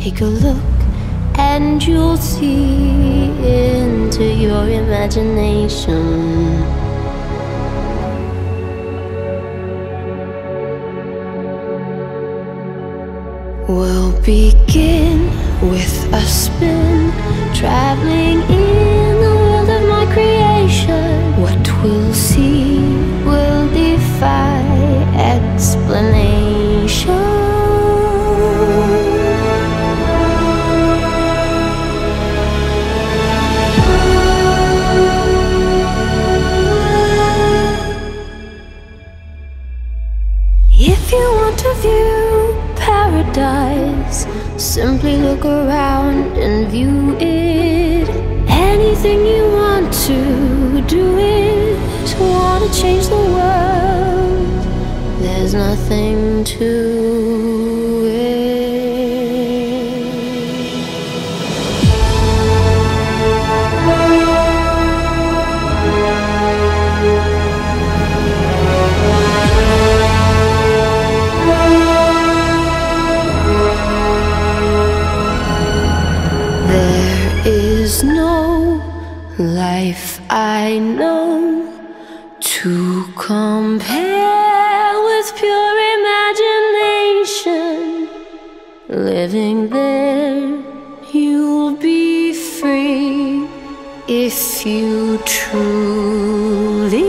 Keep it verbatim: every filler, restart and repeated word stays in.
Take a look and you'll see into your imagination. We'll begin with a spin, traveling in the world of my creation. What we'll see will defy explanation. If you want to view paradise, simply look around and view it. Anything you want to do it. Want to change the world, there's nothing to it. There is no life I know to compare with pure imagination. Living there, you'll be free if you truly